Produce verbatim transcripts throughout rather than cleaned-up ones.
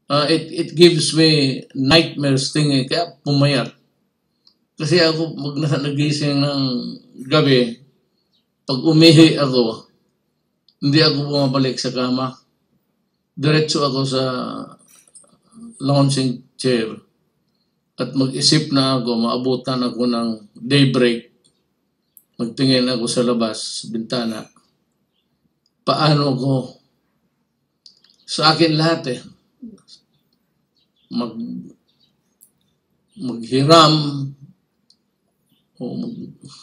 uh, it, it gives me nightmares tingin, kaya pumayat. Kasi ako, pag nagising ng gabi, pag umihi ako, hindi ako bumabalik sa kama. Diretso ako sa lounging chair. At mag-isip na ako, maabutan ako ng daybreak. Magtingin ako sa labas, sa bintana. Paano ko? Sa akin lahat eh. Mag, maghiram. O mag,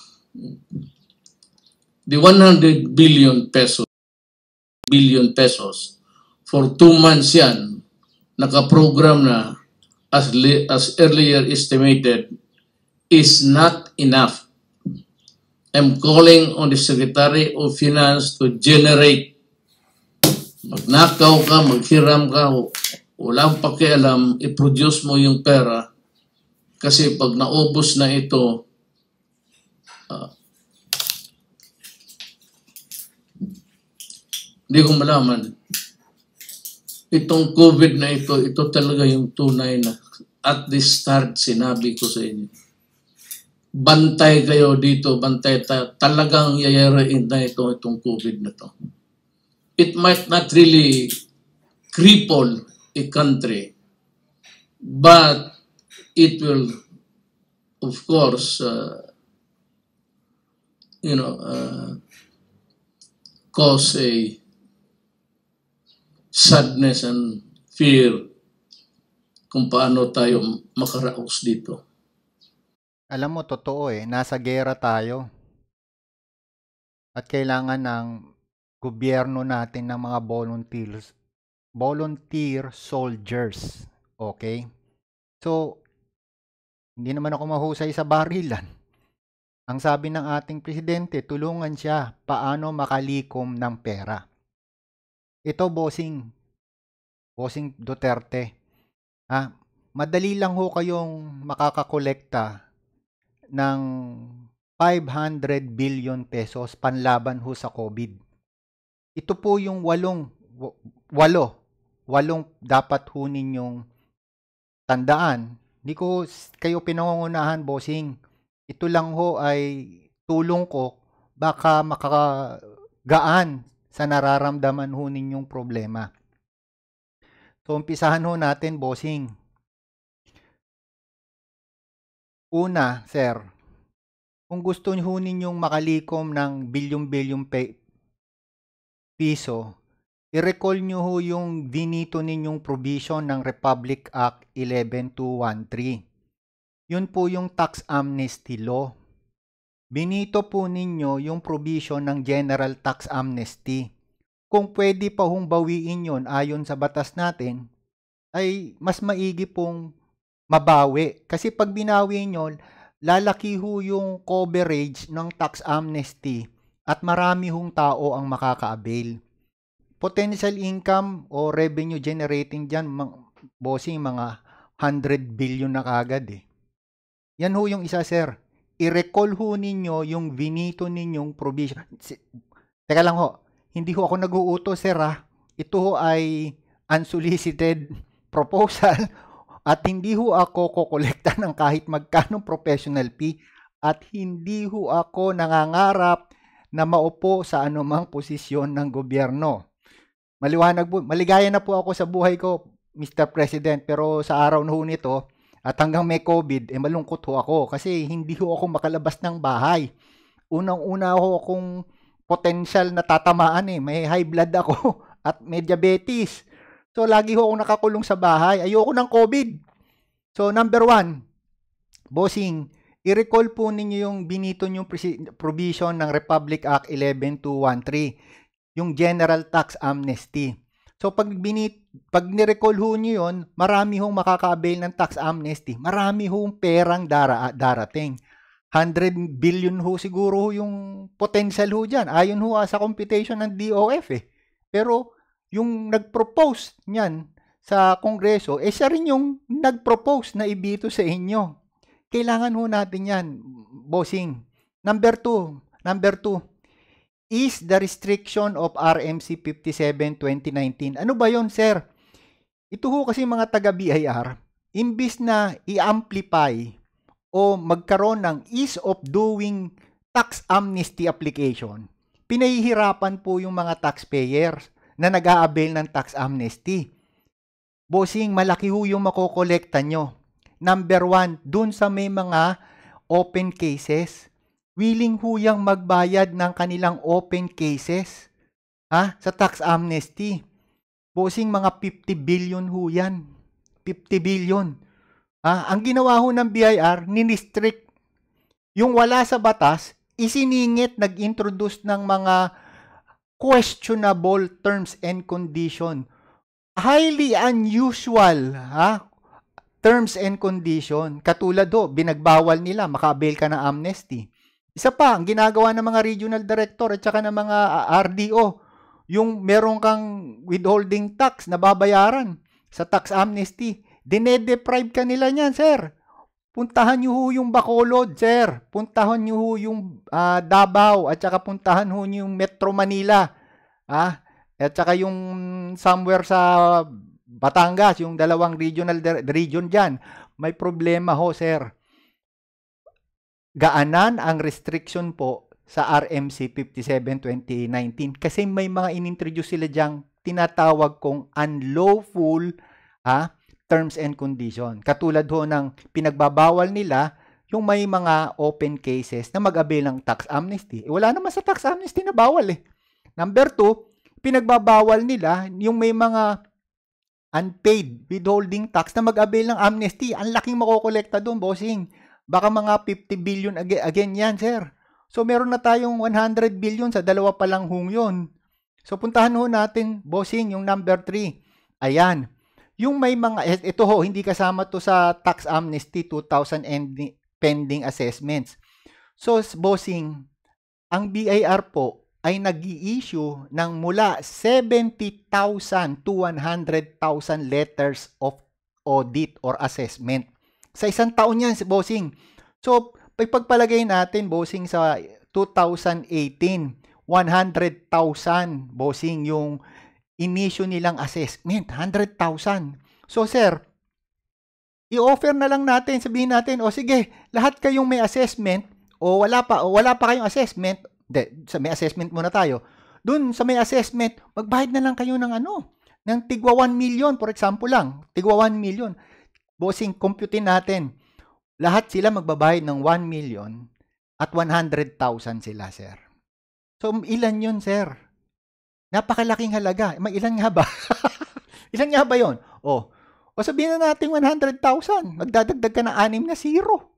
the one hundred billion pesos, billion pesos, for two months yan, nakaprogram na, as, as earlier estimated, is not enough. I'm calling on the Secretary of Finance to generate. Magnakaw ka, maghiram ka, walang pakialam, i-produce mo yung pera. Kasi pag naubos na ito, uh, hindi ko malaman. Itong COVID na ito, ito talaga yung tunay na at the start sinabi ko sa inyo. Bantay kayo dito, bantay tayo. Talagang yayarain na ito, itong COVID na to. It might not really cripple a country, but it will, of course, uh, you know, uh, cause a sadness and fear kung paano tayo makaraos dito. Alam mo, totoo eh, nasa gera tayo. At kailangan ng gobyerno natin ng mga volunteers, volunteer soldiers. Okay? So, hindi naman ako mahusay sa barilan. Ang sabi ng ating presidente, tulungan siya paano makalikom ng pera. Ito, bossing. Bossing Duterte. Ha? Madali lang ho kayong makakakolekta ng five hundred billion pesos panlaban ho sa COVID. Ito po yung walong, walo, walong dapat ho ninyong tandaan. Hindi ko kayo pinangungunahan, bossing. Ito lang ho ay tulong ko, baka makakagaan sa nararamdaman ho ninyong problema. So, umpisahan ho natin, bossing. Una, sir, kung gusto nyo ninyong makalikom ng bilyong-bilyong piso, i-recall nyo ho yung dinito ninyong provision ng Republic Act eleven two one three. Yun po yung tax amnesty law. Binito po ninyo yung provision ng General Tax Amnesty. Kung pwede pa hong bawiin yun ayon sa batas natin, ay mas maigi pong mabawi. Kasi pag binawi nyo, lalaki ho yung coverage ng tax amnesty at marami hong tao ang makaka-avail. Potential income o revenue generating dyan, bossing, mga one hundred billion na kagad eh. Yan ho yung isa, sir. I-recall ho ninyo yung binito ninyong provision. Teka lang ho, hindi ho ako nag-uutos, sir ha. Ito ho ay unsolicited proposal at hindi ho ako kokolekta ng kahit magkanong professional fee at hindi ho ako nangangarap na maupo sa anumang posisyon ng gobyerno. Maliwanag po, maligaya na po ako sa buhay ko, Mister President, pero sa araw na ho nito at hanggang may COVID, eh malungkot ho ako kasi hindi ho ako makalabas ng bahay. Unang-una ho akong potential na tatamaan eh, may high blood ako at may diabetes. So, lagi ho akong nakakulong sa bahay. Ayoko ng COVID. So, number one, bossing, i-recall po ninyo yung binito nyong provision ng Republic Act eleven two one three, yung General Tax Amnesty. So, pag, binit, pag ni-recall ho nyo yun, marami hong makaka-avail ng tax amnesty. Marami hong perang dara, darating. one hundred billion ho siguro ho yung potential ho dyan. Ayon ho sa computation ng D O F eh. Pero, yung nag-propose niyan sa Kongreso, eh siya rin yung nag-propose na ibito sa inyo. Kailangan ho natin yan, bossing. Number two, number two, is the restriction of R M C fifty-seven twenty nineteen. Ano ba yon, sir? Ito ho kasi mga taga-B I R, imbis na i-amplify o magkaroon ng ease of doing tax amnesty application, pinahihirapan po yung mga taxpayers na nag-a-avail ng tax amnesty. Bossing, malaki ho yung makokolekta nyo. Number one, dun sa may mga open cases, willing ho yung magbayad ng kanilang open cases ha, sa tax amnesty. Bossing, mga fifty billion ho yan. fifty billion. Ha? Ang ginawa ho ng B I R, ninistrict. Yung wala sa batas, isiningit, nag-introduce ng mga questionable terms and condition. Highly unusual ha? Terms and condition. Katulad do, binagbawal nila, maka-avail ka ng amnesty. Isa pa, ang ginagawa ng mga regional director at saka ng mga R D O, yung meron kang withholding tax na babayaran sa tax amnesty, dinedeprive ka nila niyan, sir. Puntahan nyo ho yung Bacolod, sir. Puntahan nyo ho yung uh, Davao at saka puntahan ho yung Metro Manila. Ah, at saka yung somewhere sa Batangas, yung dalawang regional region dyan, may problema ho, sir. Gaanan ang restriction po sa R M C fifty-seven twenty nineteen kasi may mga inintroduce sila dyang tinatawag kong unlawful ah, terms and condition. Katulad ho ng pinagbabawal nila yung may mga open cases na mag-avail ng tax amnesty. Eh, wala naman sa tax amnesty na bawal eh. Number two, pinagbabawal nila yung may mga unpaid withholding tax na mag-avail ng amnesty. Ang laking makokolekta doon, bossing. Baka mga fifty billion again, again yan, sir. So, meron na tayong one hundred billion sa dalawa pa lang hong yun. So, puntahan ho natin, bossing, yung number three. Ayan. Yung may mga, ito ho, hindi kasama to sa tax amnesty two thousand pending assessments. So, bossing, ang B I R po ay nag-i-issue ng mula seventy thousand to one hundred thousand letters of audit or assessment. Sa isang taon yan, bossing. So, pagpalagay natin, bossing, sa two thousand eighteen, one hundred thousand, bossing, yung in-issue nilang assessment. one hundred thousand. So, sir, i-offer na lang natin, sabihin natin, o sige, lahat kayong may assessment, o wala pa, o wala pa kayong assessment, de, sa may assessment muna tayo, dun sa may assessment, magbayad na lang kayo ng ano, ng tigwa one million, for example lang, tigwa one million. Bossing, computein natin. Lahat sila magbabayad ng one million at one hundred thousand sila, sir. So, ilan yun, sir? Napakalaking halaga. May ilan nga ba? Ilan nga ba yun? O, o sabihin na natin one hundred thousand. Magdadagdag ka na anim na zero.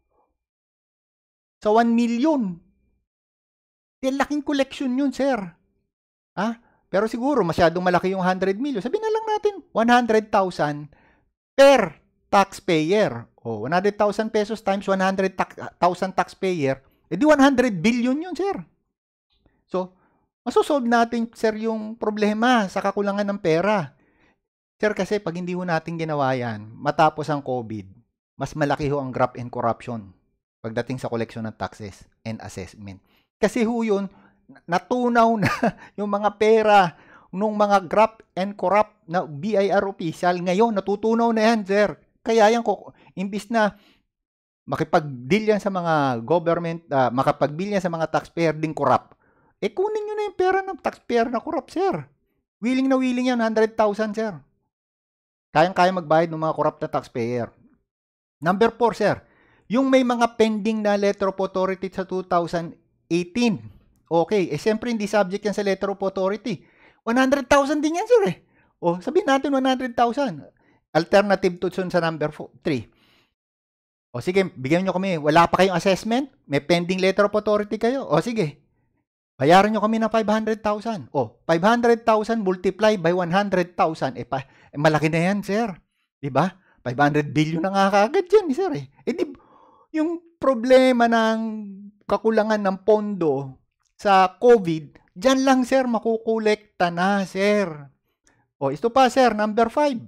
Sa one million. Di, laking collection yun, sir. Ha? Pero siguro, masyadong malaki yung one hundred million. Sabihin na lang natin, one hundred thousand per taxpayer. O, one hundred thousand pesos times one hundred thousand taxpayer, edi one hundred billion yun, sir. So, masosolve natin, sir, yung problema sa kakulangan ng pera. Sir, kasi pag hindi ho natin ginawa yan, matapos ang COVID, mas malaki ho ang graft and corruption pagdating sa collection ng taxes and assessment. Kasi ho yun, natunaw na yung mga pera nung mga graft and corrupt na B I R official. Ngayon, natutunaw na yan, sir. Kaya yan, imbis na makipag-deal yan sa mga government, uh, makapag-deal yan sa mga taxpayer ding corrupt, eh kunin nyo na yung pera ng taxpayer na corrupt, sir. Willing na willing yan, one hundred thousand, sir. Kayang-kaya magbayad ng mga corrupt na taxpayer. Number four, sir, yung may mga pending na letter of authority sa two thousand eighteen. Okay, eh siyempre hindi subject yan sa letter of authority. one hundred thousand din yan, sir, eh. O, sabihin natin one hundred thousand. Alternative to sa number three. O sige, bigyan nyo kami. Wala pa kayong assessment? May pending letter of authority kayo? O sige, bayaran nyo kami ng five hundred thousand. O, five hundred thousand multiply by one hundred thousand. Eh, pa, eh malaki na yan, sir. Diba? five hundred billion na nga kagad yan, sir. Eh, eh di, yung problema ng kakulangan ng pondo sa COVID, dyan lang, sir, makukolekta na, sir. O, ito pa, sir, number five.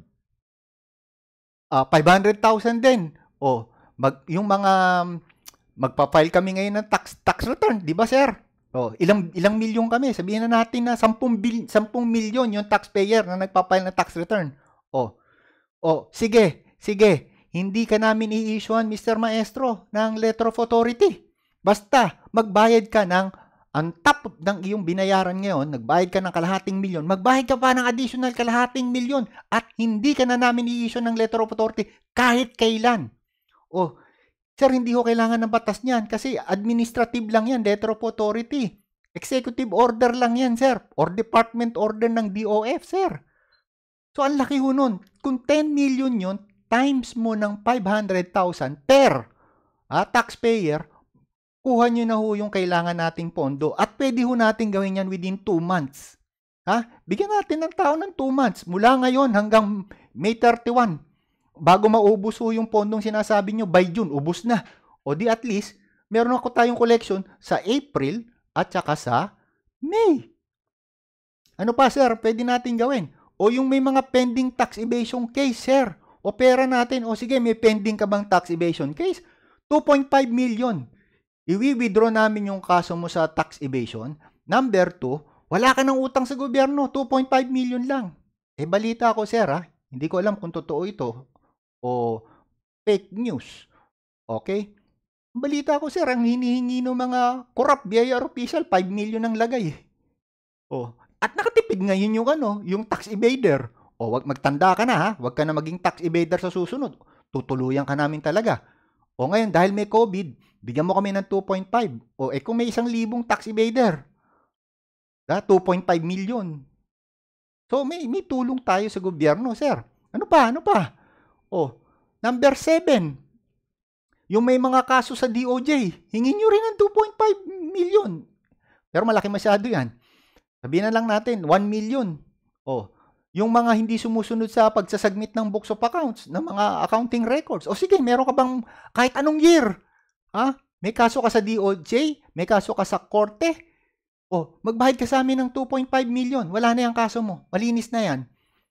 Uh, five hundred thousand din. O, mag, yung mga magpa-file kami ngayon ng tax tax return, di ba, sir? O, ilang ilang milyon kami. Sabihin na natin na ten milyon yung taxpayer na nagpa-file ng tax return. O, O, sige, sige. Hindi ka namin i-issuean, Mister Maestro, ng letter of authority. Basta, magbayad ka ng, on top ng iyong binayaran ngayon, nagbayad ka ng kalahating milyon, magbayad ka pa ng additional kalahating milyon at hindi ka na namin i-issue ng letter of authority kahit kailan. O, sir, hindi ko kailangan ng batas niyan kasi administrative lang yan, letter of authority. Executive order lang yan, sir. Or department order ng D O F, sir. So, ang laki ho nun. Kung ten million yun, times mo ng five hundred thousand per ah, taxpayer, kuha nyo na ho yung kailangan nating pondo at pwede ho natin gawin yan within two months. Ha? Bigyan natin ng tao ng two months. Mula ngayon hanggang May thirty-one. Bago maubos ho yung pondong sinasabi nyo, by June, ubos na. O di at least, meron ako tayong collection sa April at saka sa May. Ano pa, sir? Pwede natin gawin. O yung may mga pending tax evasion case, sir. O pera natin. O sige, may pending ka bang tax evasion case? two point five million. I-withdraw namin yung kaso mo sa tax evasion. Number two, wala ka ng utang sa gobyerno. two point five million lang. Eh, balita ko, sir, ha? Hindi ko alam kung totoo ito o fake news. Okay? Balita ko, sir, ang hinihingi ng mga corrupt B I R official, five million ang lagay. Oh, at nakatipid ngayon yung ano, yung tax evader. O wag magtanda ka na ha, wag ka na maging tax evader sa susunod. Tutuluyan ka namin talaga. O ngayon dahil may COVID, bigyan mo kami ng two point five. O eh kung may isang libong tax evader, da two point five million. So may may tulong tayo sa gobyerno, sir. Ano pa? Ano pa? O, number seven. Yung may mga kaso sa D O J, hingin nyo rin ng two point five million. Pero malaki masyado yan. Sabihin na lang natin, one million. O, yung mga hindi sumusunod sa pagsasubmit ng books of accounts, ng mga accounting records. O sige, meron ka bang kahit anong year? Ha? May kaso ka sa D O J, may kaso ka sa korte. O, magbayad ka sa amin ng two point five million. Wala na yung kaso mo. Malinis na yan.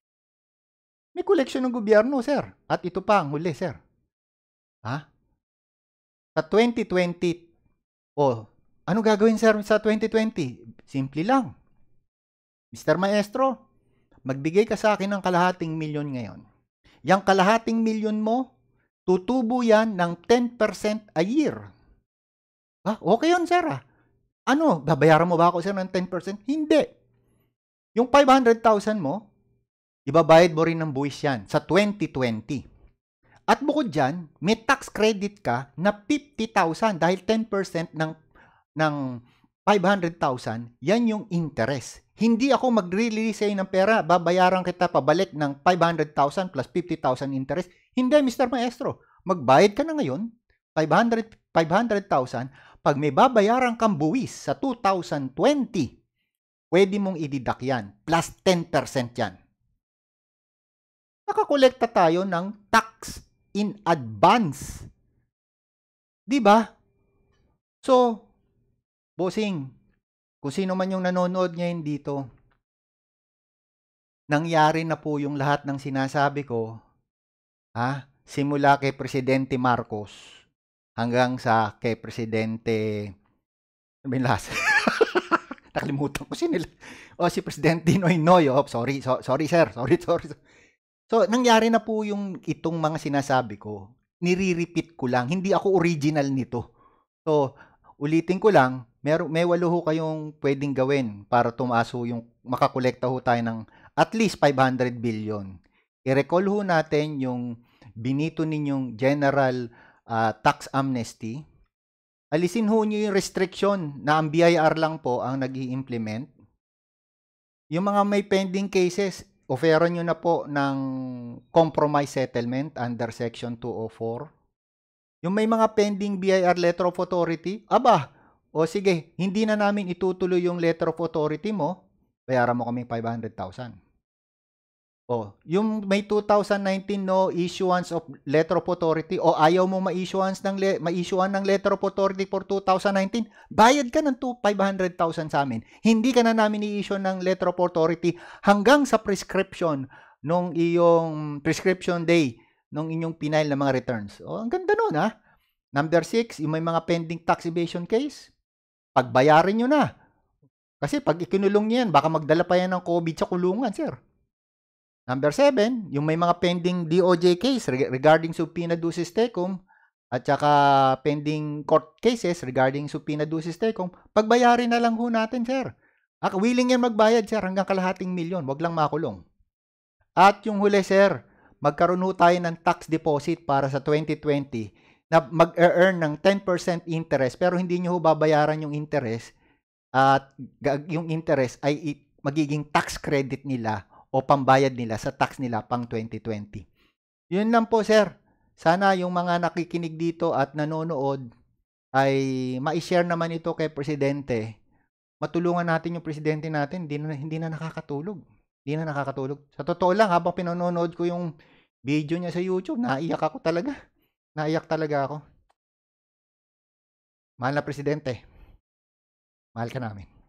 May collection ng gobyerno, sir. At ito pa ang huli, sir. Ha? Sa twenty twenty, o, ano gagawin, sir, sa twenty twenty? Simple lang. Mister Maestro, magbigay ka sa akin ng kalahating milyon ngayon. Yang kalahating milyon mo, tutubo yan ng ten percent a year. Ah, okay yun, sir. Ah. Ano, babayaran mo ba ako, sir, ng ten percent? Hindi. Yung five hundred thousand mo, ibabayad mo rin ng buwis yan sa twenty twenty. At bukod dyan, may tax credit ka na fifty thousand dahil ten percent ng, ng five hundred thousand, yan yung interest. Hindi ako mag-release sa'yo ng pera, babayaran kita pabalik ng five hundred thousand plus fifty thousand interest. Hindi, Mister Maestro. Magbayad ka na ngayon, five hundred thousand. Pag may babayaran kang buwis sa two thousand twenty, pwede mong i-deduct yan. Plus ten percent yan. Nakakolekta tayo ng tax in advance. Diba? So, bossing, kung sino man yung nanonood ngayon dito, nangyari na po yung lahat ng sinasabi ko, ha? Simula kay Presidente Marcos hanggang sa kay Presidente, ano ba yung last? Nakalimutan ko sinila. O si Presidente Noynoy. Oh, sorry, so, sorry sir, sorry, sorry. So, nangyari na po yung itong mga sinasabi ko. Nire-repeat ko lang. Hindi ako original nito. So, ulitin ko lang, may, may walo ho kayong pwedeng gawin para tumaso yung makakolekta ho tayo ng at least five hundred billion. I-recall ho natin yung binito ninyong general uh, tax amnesty. Alisin ho nyo yung restriction na ang B I R lang po ang nag-i-implement. Yung mga may pending cases, offeran nyo na po ng compromise settlement under Section two oh four. Yung may mga pending B I R letter of authority, aba, o sige, hindi na namin itutuloy yung letter of authority mo, bayaran mo kami five hundred thousand. O, yung may two thousand nineteen no issuance of letter of authority o ayaw mo ma-issuance ng le- ma-issuean ng letter of authority for two thousand nineteen, bayad ka ng five hundred thousand sa amin. Hindi ka na namin i-issue ng letter of authority hanggang sa prescription nung iyong prescription day nung inyong pinail na mga returns. O, ang ganda nun, ha? Number six, yung may mga pending tax evasion case, pagbayarin nyo na. Kasi pag ikinulong niyan, baka magdala pa yan ng COVID sa kulungan, sir. Number seven, yung may mga pending D O J case regarding subpoena ducis tecum at saka pending court cases regarding subpoena ducis tecum, pagbayarin na lang ho natin, sir. Ak willing yan magbayad, sir, hanggang kalahating milyon, wag lang makulong. At yung huli, sir, magkaroon ho tayo ng tax deposit para sa twenty twenty na mag-earn ng ten percent interest pero hindi nyo ho babayaran yung interest at yung interest ay magiging tax credit nila o pambayad nila sa tax nila pang twenty twenty. Yun lang po, sir. Sana yung mga nakikinig dito at nanonood ay ma-share naman ito kay Presidente. Matulungan natin yung Presidente natin, hindi na, hindi na nakakatulog. Hindi na nakakatulog. Sa totoo lang, habang pinanonood ko yung video niya sa YouTube, naiyak ako talaga. Naiyak talaga ako. Mahal na Presidente, mahal ka namin.